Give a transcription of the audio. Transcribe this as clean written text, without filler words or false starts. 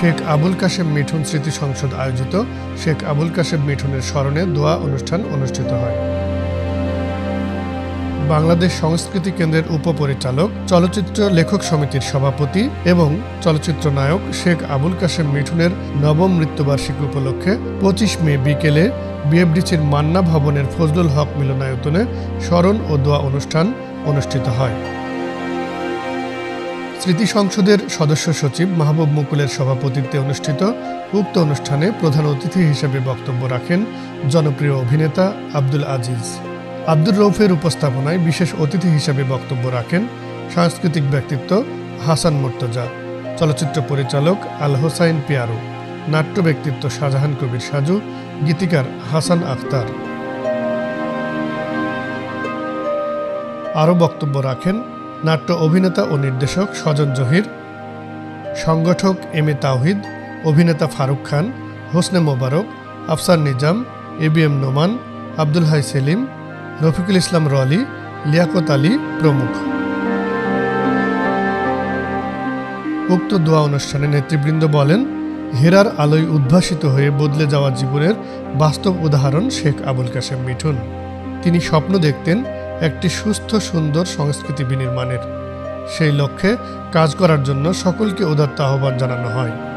শেখ আবুল কাশেম মিঠুন স্মৃতি সংসদ আয়োজিত শেখ আবুল কাশেম মিঠুনের স্মরণে দোয়া অনুষ্ঠান অনুষ্ঠিত হয়। বাংলাদেশ সংস্কৃতি কেন্দ্রের উপপরিচালক, চলচ্চিত্র লেখক সমিতির সভাপতি এবং চলচ্চিত্র নায়ক শেখ আবুল কাশেম মিঠুনের নবম মৃত্যুবার্ষিকী উপলক্ষে ২৫ মে বিকেলে বিএফডিসির মান্না ভবনের ফজলুল হক মিলনায়তনে স্মরণ ও দোয়া অনুষ্ঠান অনুষ্ঠিত হয়। স্মৃতি সংসদের সদস্য সচিব মাহবুব মুকুলের সভাপতিত্বে অনুষ্ঠিত উক্ত অনুষ্ঠানে প্রধান অতিথি হিসেবে বক্তব্য রাখেন জনপ্রিয় অভিনেতা আব্দুল আজিজ। আব্দুর রৌফের উপস্থাপনায় বিশেষ অতিথি হিসেবে বক্তব্য রাখেন সাংস্কৃতিক ব্যক্তিত্ব হাসান মুর্তজা, চলচ্চিত্র পরিচালক আল হোসাইন পিয়ারু, নাট্য ব্যক্তিত্ব শাহজাহান কবির সাজু, গীতিকার হাসান আখতার। আরও বক্তব্য রাখেন নাট্য অভিনেতা ও নির্দেশক সজন জহির, সংগঠক এম এ তাওহিদ, অভিনেতা ফারুক খান, হোসনে মোবারক, আফসার নিজাম, এবিএম নোমান, আব্দুল হাই সেলিম, রফিকুল ইসলাম রলি, লিয়াকত আলী প্রমুখ। উক্ত দোয়া অনুষ্ঠানে নেতৃবৃন্দ বলেন, হেরার আলোয় উদ্ভাসিত হয়ে বদলে যাওয়া জীবনের বাস্তব উদাহরণ শেখ আবুল কাশেম মিঠুন। তিনি স্বপ্ন দেখতেন একটি সুস্থ সুন্দর সংস্কৃতি বিনির্মাণের। সেই লক্ষ্যে কাজ করার জন্য সকলকে উদাত্ত আহ্বান জানানো হয়।